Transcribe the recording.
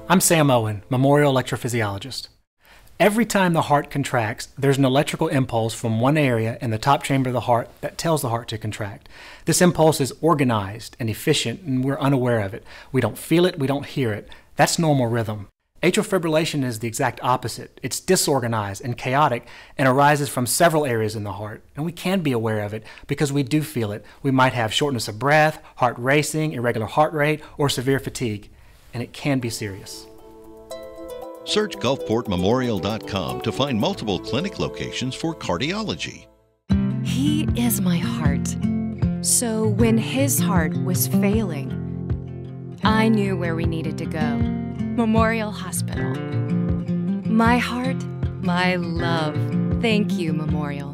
I'm Sam Owen, Memorial Electrophysiologist. Every time the heart contracts, there's an electrical impulse from one area in the top chamber of the heart that tells the heart to contract. This impulse is organized and efficient, and we're unaware of it. We don't feel it, we don't hear it. That's normal rhythm. Atrial fibrillation is the exact opposite. It's disorganized and chaotic and arises from several areas in the heart. And we can be aware of it because we do feel it. We might have shortness of breath, heart racing, irregular heart rate, or severe fatigue. And it can be serious. Search GulfportMemorial.com to find multiple clinic locations for cardiology. He is my heart. So when his heart was failing, I knew where we needed to go. Memorial Hospital. My heart, my love. Thank you, Memorial.